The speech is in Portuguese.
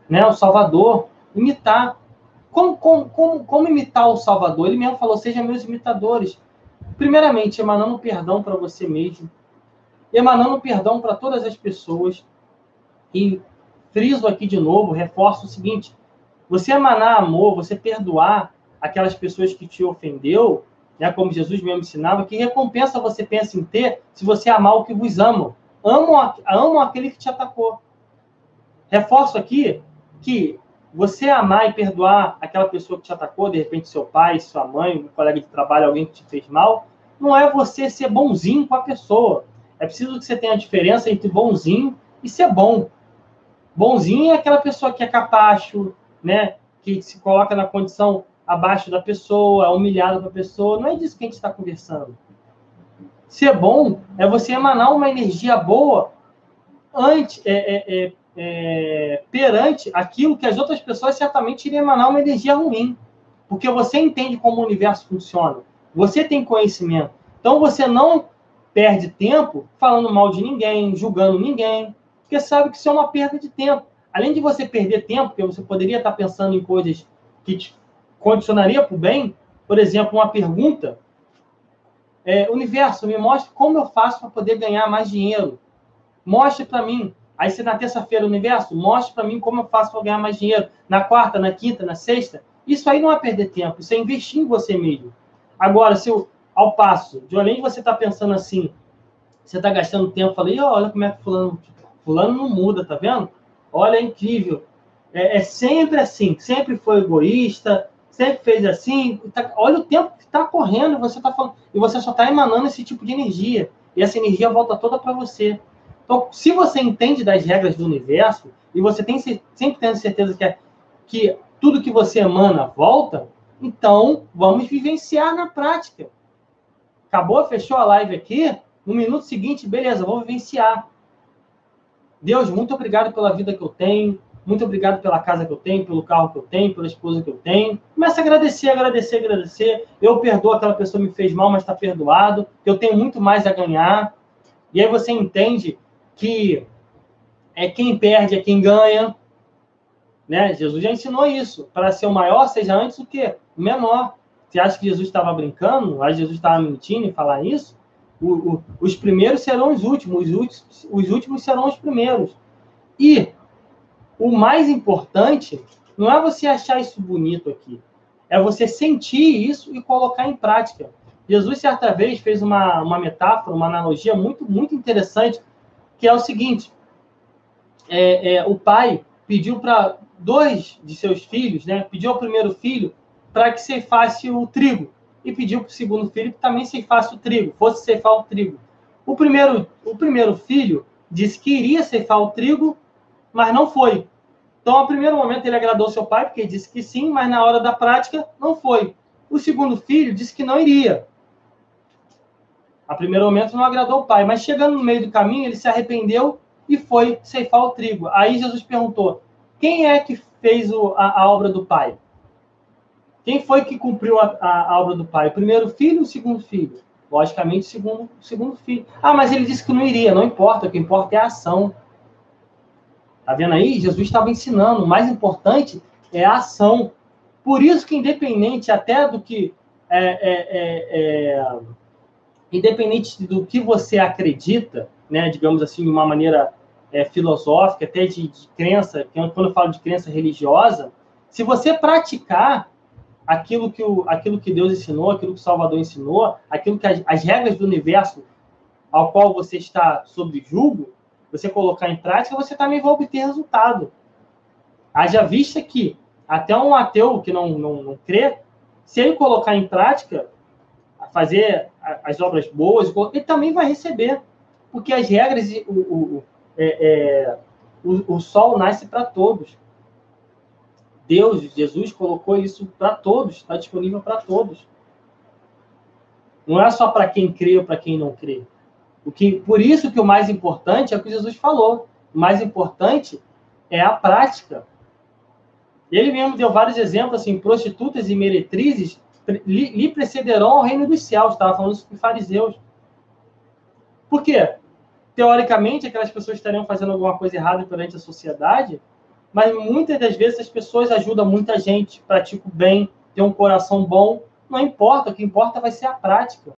né, o Salvador, imitar. Como imitar o Salvador? Ele mesmo falou, sejam meus imitadores. Primeiramente, emanando perdão para você mesmo, emanando perdão para todas as pessoas. E friso aqui de novo, reforço o seguinte, você emanar amor, você perdoar aquelas pessoas que te ofendeu, né, como Jesus mesmo ensinava, que recompensa você pensa em ter se você amar o que vos amam? Amam aquele que te atacou. Reforço aqui que você amar e perdoar aquela pessoa que te atacou, de repente seu pai, sua mãe, um colega de trabalho, alguém que te fez mal, não é você ser bonzinho com a pessoa. É preciso que você tenha a diferença entre bonzinho e ser bom. Bonzinho é aquela pessoa que é capacho, né? Que se coloca na condição abaixo da pessoa, é humilhado para a pessoa. Não é disso que a gente está conversando. Ser bom é você emanar uma energia boa perante aquilo que as outras pessoas certamente iriam emanar uma energia ruim. Porque você entende como o universo funciona. Você tem conhecimento. Então você não perde tempo falando mal de ninguém, julgando ninguém, porque sabe que isso é uma perda de tempo. Além de você perder tempo, porque você poderia estar pensando em coisas que te condicionaria para o bem, por exemplo, uma pergunta, universo, me mostre como eu faço para poder ganhar mais dinheiro. Mostre para mim. Aí você na terça-feira, universo, mostre para mim como eu faço para ganhar mais dinheiro. Na quarta, na quinta, na sexta. Isso aí não é perder tempo, isso é investir em você mesmo. Agora, se eu, ao passo, de além de você estar pensando assim, você está gastando tempo, falei, olha como é que fulano não muda, tá vendo? Olha, é incrível. É sempre assim, sempre foi egoísta, sempre fez assim. Olha o tempo que está correndo, você tá falando, e você só está emanando esse tipo de energia. E essa energia volta toda para você. Então, se você entende das regras do universo, e você tem sempre tendo certeza que tudo que você emana volta, então vamos vivenciar na prática. Acabou, fechou a live aqui, no minuto seguinte, beleza, vou vivenciar. Deus, muito obrigado pela vida que eu tenho, muito obrigado pela casa que eu tenho, pelo carro que eu tenho, pela esposa que eu tenho. Começa a agradecer, agradecer, agradecer. Eu perdoo aquela pessoa que me fez mal, mas está perdoado. Eu tenho muito mais a ganhar. E aí você entende que quem perde é quem ganha. Né? Jesus já ensinou isso. Para ser o maior, seja antes o quê? O menor. Você acha que Jesus estava brincando? Acha que Jesus estava mentindo em falar isso? Os primeiros serão os últimos serão os primeiros. E o mais importante não é você achar isso bonito aqui, é você sentir isso e colocar em prática. Jesus, certa vez, fez uma metáfora, uma analogia muito, muito interessante, que é o seguinte, o pai pediu para 2 de seus filhos, né, pediu ao primeiro filho para que ceifasse o trigo, e pediu para o segundo filho que também ceifasse o trigo, fosse ceifar o trigo. O primeiro filho disse que iria ceifar o trigo, mas não foi. Então, ao primeiro momento, ele agradou seu pai, porque ele disse que sim, mas na hora da prática, não foi. O segundo filho disse que não iria. A primeiro momento, não agradou o pai, mas chegando no meio do caminho, ele se arrependeu e foi ceifar o trigo. Aí Jesus perguntou, quem é que fez a obra do pai? Quem foi que cumpriu a obra do pai? O primeiro filho ou o segundo filho? Logicamente, o segundo filho. Ah, mas ele disse que não iria. Não importa, o que importa é a ação. Tá vendo aí? Jesus estava ensinando. O mais importante é a ação. Por isso que, independente até do que... independente do que você acredita, né, digamos assim, de uma maneira filosófica, até de crença, quando eu falo de crença religiosa, se você praticar aquilo que Deus ensinou, aquilo que o Salvador ensinou, aquilo que as regras do universo ao qual você está sob julgo, você colocar em prática, você também vai obter resultado. Haja vista que até um ateu que não crê, se ele colocar em prática, fazer as obras boas, ele também vai receber. Porque as regras, o sol nasce para todos. Deus, Jesus, colocou isso para todos, está disponível para todos. Não é só para quem crê ou para quem não crê. Por isso que o mais importante é o que Jesus falou. O mais importante é a prática. Ele mesmo deu vários exemplos, assim, prostitutas e meretrizes lhe precederão ao reino dos céus. Estava falando sobre fariseus. Por quê? Teoricamente, aquelas pessoas estariam fazendo alguma coisa errada perante a sociedade, mas muitas das vezes as pessoas ajudam muita gente, praticam bem, têm um coração bom. Não importa, o que importa vai ser a prática.